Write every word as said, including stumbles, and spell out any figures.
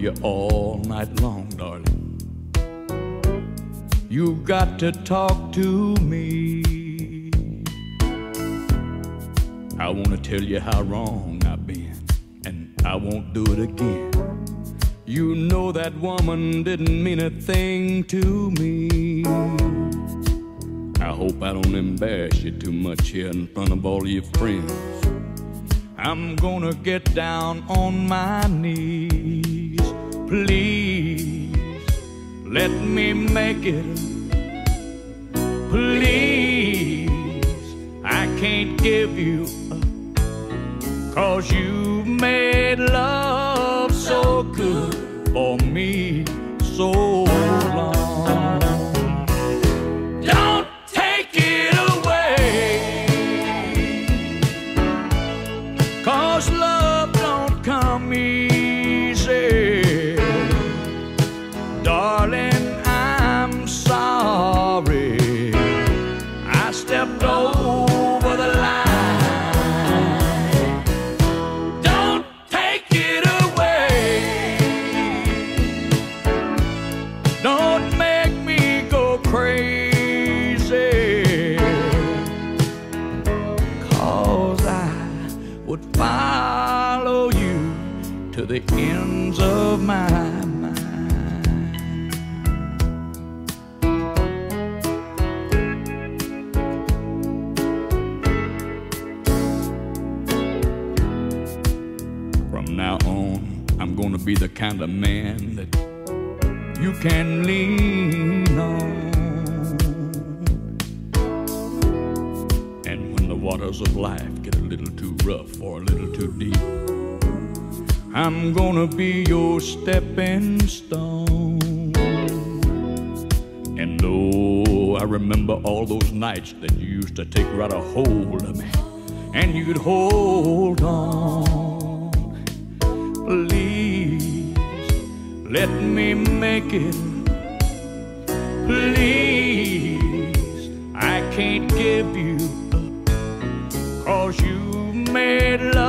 you all night long, darling. You've got to talk to me. I want to tell you how wrong I've been, and I won't do it again. You know that woman didn't mean a thing to me. I hope I don't embarrass you too much here in front of all your friends. I'm gonna get down on my knees. Please, let me make it. Please, I can't give you up, 'cause you made love so good for me so long. Don't take it away, 'cause love don't come easy. Darling, I'm sorry I stepped over the line. Don't take it away, don't make me go crazy, 'cause I would follow you to the ends of my mind. From now on, I'm gonna be the kind of man that you can lean on. And when the waters of life get a little too rough or a little too deep, I'm gonna be your stepping stone. And oh, I remember all those nights that you used to take right a hold of me, and you'd hold on. Please, let me make it. Please, I can't give you up, 'cause you made love